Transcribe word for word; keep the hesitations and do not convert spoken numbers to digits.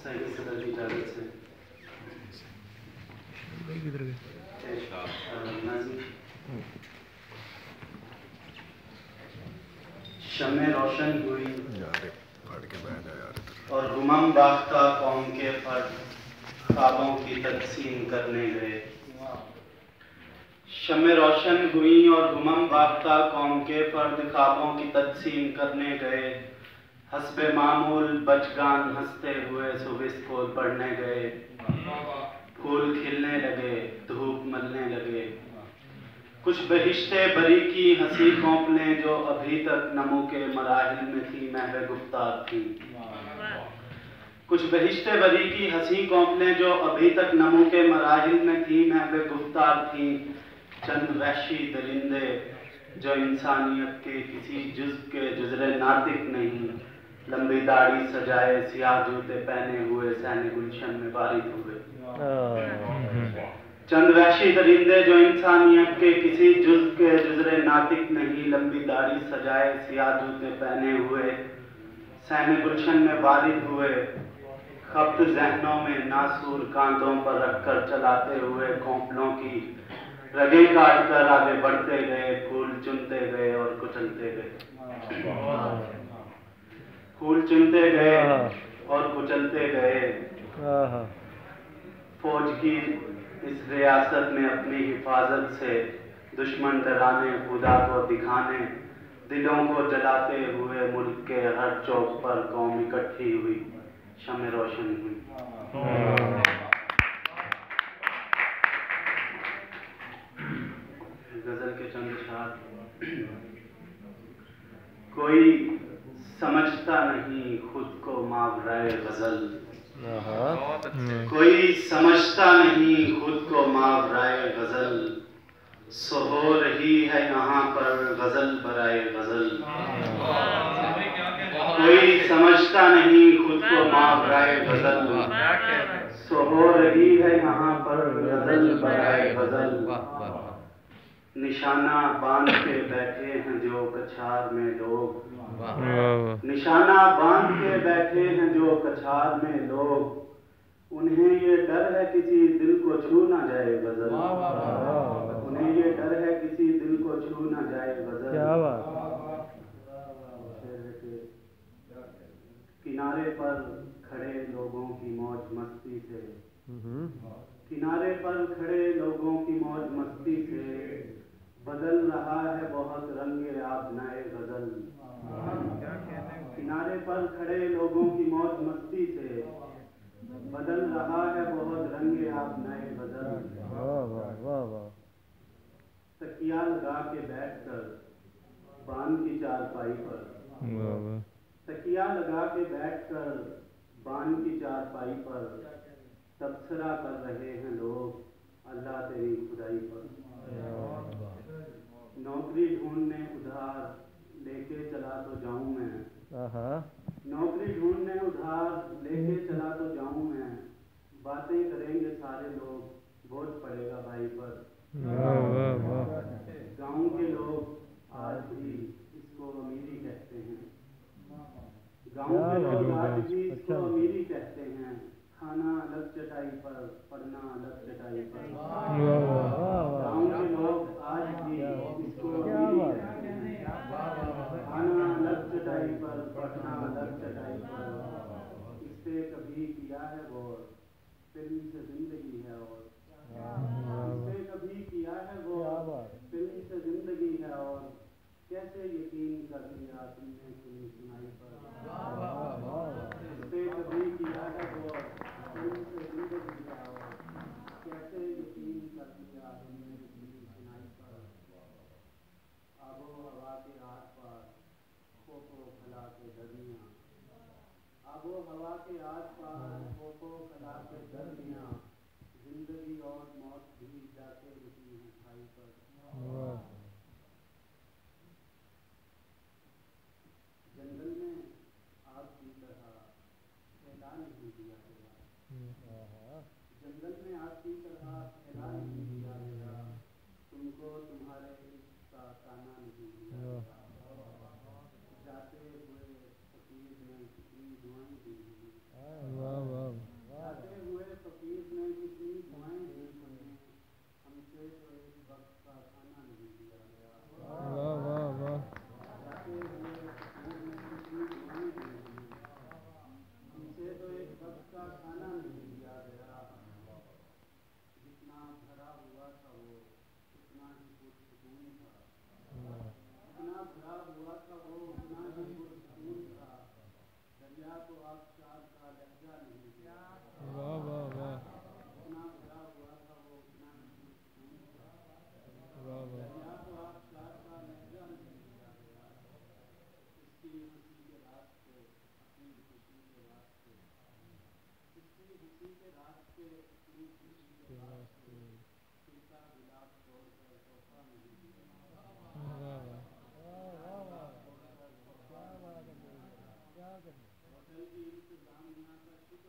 सही सदर की इजाज़त से किधर गए? शम्मे रोशन हुई और गुमम बाख्ता कौम के फर्द ख्वाबों की तकसीम करने गए। शम्मे रोशन हुई और गुमम बाख्ता कौम के फर्द ख्वाबों की तकसीम करने गए। हस्बे मामूल बचगान हंसते हुए सुबह स्कूल पढ़ने गए। फूल खिलने लगे, धूप मलने लगे। कुछ बहिश्ते बरी की हंसी कौपलें जो अभी तक नमो के मराहिल में थी महवे गुफ्तार थी। कुछ बहिश्ते बरी की हंसी कौपलें जो अभी तक नमो के मराहिल में थी महवे गुफ्तार थी। चंद वहशी दरिंदे जो इंसानियत के किसी जुज़ के जुज़रे नातिक नहीं, लंबी दाढ़ी सजाए सियाह जूते पहने हुए सहने गुलशन में बारिश हुए। चंद वहशी दरिंदे जो इंसानियत के किसी जुज़ के जुज़रे नातिक नहीं, लंबी दाढ़ी सजाए सियाह जूते पहने हुए सहने गुलशन में बारिश हुए। खप्त ज़हनों में नासूर कांधों पर रखकर चलाते हुए कौपलों की रगे काट कर आगे बढ़ते गए। फूल चुनते गए और कुचलते गए। फूल चुनते गए और कुचलते गए। फौज की इस रियासत में अपनी हिफाजत से दुश्मन डराने खुदा को दिखाने दिलों को जलाते हुए मुल्क के हर चौक पर कौम इकट्ठी हुई, शम्मे रोशन हुई। गजल के चंद अशआर। कोई समझता नहीं खुद को मावराए गजल, कोई समझता नहीं खुद को मावराए गजल, सो हो रही है यहाँ पर गजल बराए गजल। कोई समझता नहीं खुद को मावराए गजल, सो हो रही है यहाँ पर गजल बराए गजल। निशाना बांध के बैठे हैं जो कछार में लोग, निशाना बांध के बैठे हैं जो कछार में लोग, उन्हें ये डर है किसी दिल को छू ना जाए गजल। उन्हें ये डर है किसी दिल को छू ना जाए गजल। किनारे पर खड़े लोगों की मौज मस्ती से, किनारे पर खड़े लोगों की मौज मस्ती से बदल रहा है बहुत रंगे आबनाए गजल। किनारे पर खड़े लोगों की मौज मस्ती से बदल रहा है बहुत रंगे आबनाए गजल। तकिया लगा के बैठकर बान की चारपाई पर, तकिया लगा के बैठकर बान की चारपाई पर तबसरा कर रहे हैं लोग अल्लाह तेरी खुदाई पर। नौकरी ढूंढने उधार लेके चला तो जाऊं मैं, नौकरी ढूंढने उधार लेके चला तो जाऊं मैं, बातें करेंगे सारे लोग बोझ पड़ेगा भाई पर। गाँव के लोग आज भी इसको अमीरी कहते हैं, गाँव के लोग आज भी इसको अमीरी कहते हैं। खाना अलग चटाई पर पढ़ना अलग चटाई पर। गाँव के लोग आज भी इसको अमीरी कहते हैं, खाना अलग चटाई पर पढ़ना अलग चटाई पर। इससे कभी किया है गौर फिल्म से जिंदगी है और, इससे कभी किया है गौर फिल्म से जिंदगी है और, कैसे यकीन कर लिया तुमने सुनी सुनाई पर। इससे कभी किया है गौर फिल्म से जिंदगी है और, कैसे यकीन कर लिया तुमने सुनी सुनाई पर। आबो हवा के आस पास खोखो खला के दरमियाँ, आबो हवा के आस पास खोखो खला के दरमियाँ, जिंदगी और मौत भी जाके रुकी हैं खाई पर। जंगल में आग की तरह फैला नहीं दिया गया, जंगल में आग की तरह फैला नहीं दिया गया, तुमको तुम्हारे इसका ताना नहीं दिया गया। जाते हुए फकीर ने कितनी दुआएं दी हैं, ہوٹل کی انتظامیہ کا